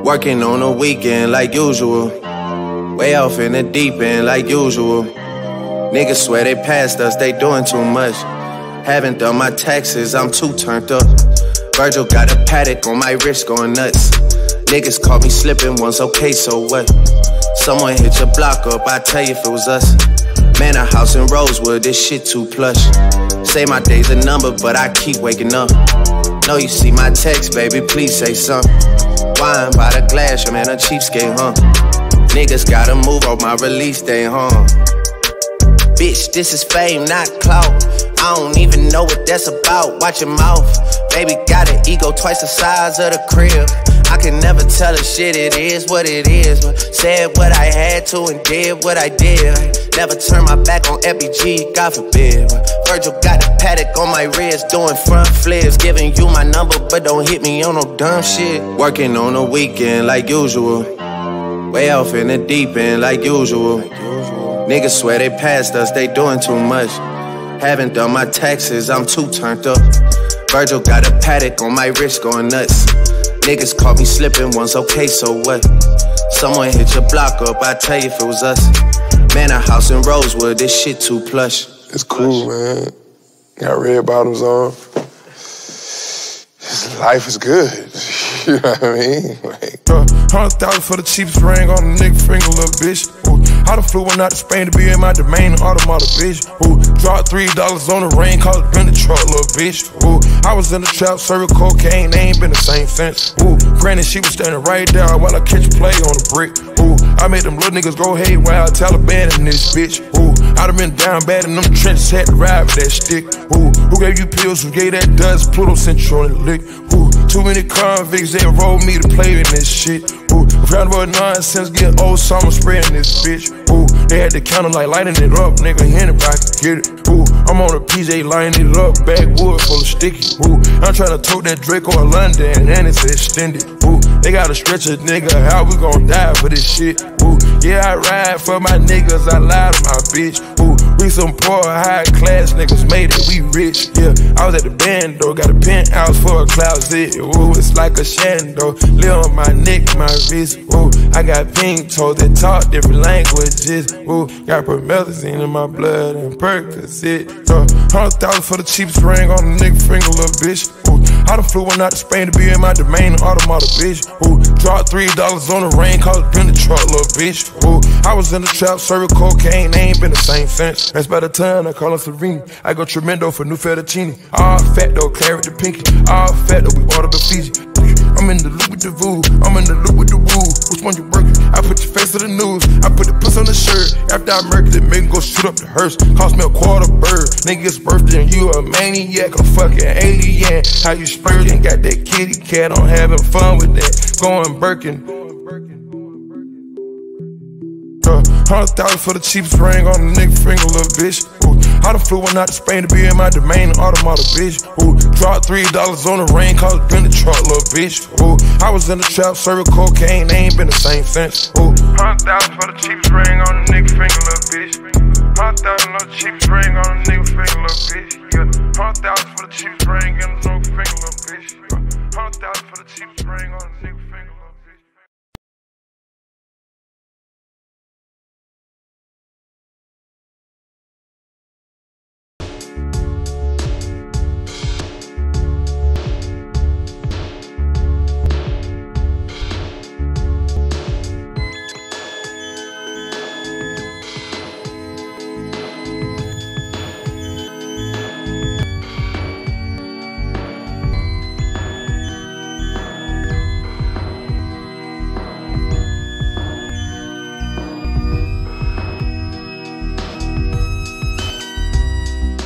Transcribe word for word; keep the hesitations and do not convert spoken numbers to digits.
Working on the weekend like usual. Way off in the deep end like usual. Niggas swear they passed us, they doing too much. Haven't done my taxes, I'm too turned up. Virgil got a Patek on my wrist going nuts. Niggas caught me slipping once, okay, so what? Someone hit your block up, I tell you if it was us. Manor house in Rosewood, this shit too plush. Say my day's a number, but I keep waking up. Know you see my text, baby, please say something. Wine by the glass, your man a cheapskate, huh? Niggas gotta move on my release day, huh? Bitch, this is fame, not clout. I don't even know what that's about, watch your mouth. Baby got an ego twice the size of the crib. I can never tell a shit, it is what it is. But said what I had to and did what I did. Never turn my back on F B G, God forbid. Virgil got a Patek on my wrist, doing front flips. Giving you my number, but don't hit me on no dumb shit. Working on the weekend like usual. Way off in the deep end like usual. Niggas swear they passed us, they doing too much. Haven't done my taxes, I'm too turned up. Virgil got a Patek on my wrist going nuts. Niggas caught me slipping once, okay, so what? Someone hit your block up, I tell you if it was us. Manor house in Rosewood, this shit too plush. It's cool, man. Got red bottoms on. Life is good. You know what I mean? Like, uh, Hundred thousand for the cheapest ring on a nigga finger, little bitch. Ooh, I done flew one out to Spain to be in my domain, automata, bitch. Ooh, dropped three dollars on the ring, called it been the truck, little bitch. Ooh, I was in the trap, serving cocaine, they ain't been the same since. Ooh, granted she was standing right there while I catch a play on the brick. Ooh, I made them little niggas go haywire, Taliban in this bitch. Ooh, I done been down bad in them trenches, had to ride with that stick. Ooh, who gave you pills, who gave that dust, Pluto sent you on the lick. Ooh, too many convicts, they rolled me to play in this shit. Ooh, round about nonsense, get old summer spraying this bitch. Ooh, they had the counter like lighting it up, nigga, anybody can get it. Ooh, I'm on a P J lighting it up, backwood full of sticky. Ooh, I'm trying to tote that Draco or London, and it's extended. Ooh, they gotta stretch a nigga, how we gon' die for this shit? Ooh, yeah, I ride for my niggas, I lie to my bitch. Ooh, we some poor, high class niggas made it, we rich. Yeah, I was at the band though, got a penthouse for a closet. Ooh, it's like a shando, live on my neck, my wrist. Ooh, I got pink toes that talk different languages. Ooh, got promethazine in my blood and Percocet. Uh, Hundred thousand for the cheapest ring on a nigga finger, little bitch. Ooh, I done flew one out to Spain to be in my domain, automata, bitch. Ooh, dropped three dollars on the ring, called it been the truck, little bitch. Ooh, I was in the trap, serving cocaine, they ain't been the same since. That's by the time I call her Serena. I go tremendo for new fettuccine. All fat though, claret the pinky. All fat though, we order the Fiji. I'm in the loop with the voo, I'm in the loop with the woo. Which one you working? I put your face to the news, I put the puss on the shirt. After I murdered it, make him go shoot up the hearse. Cost me a quarter bird, nigga's birthday and you a maniac, a fucking alien. How you splurging, got that kitty cat, I'm having fun with that. Going Birkin. Uh, Hundred thousand for the cheapest ring on a nigga finger, little bitch. Ooh, I done flew one out to Spain to be in my domain, automata, bitch. Ooh, dropped three dollars on the ring, called it been the truck, little bitch. Ooh, I was in the trap, serving cocaine, they ain't been the same since. Ooh, hundred thousand for the cheapest ring on a nigga finger, little bitch. Hundred thousand for the cheapest ring on a nigga finger, little bitch. Yeah, hundred thousand for the cheapest ring on a nigga finger, little bitch. Hundred thousand for the cheapest ring on a nigga finger.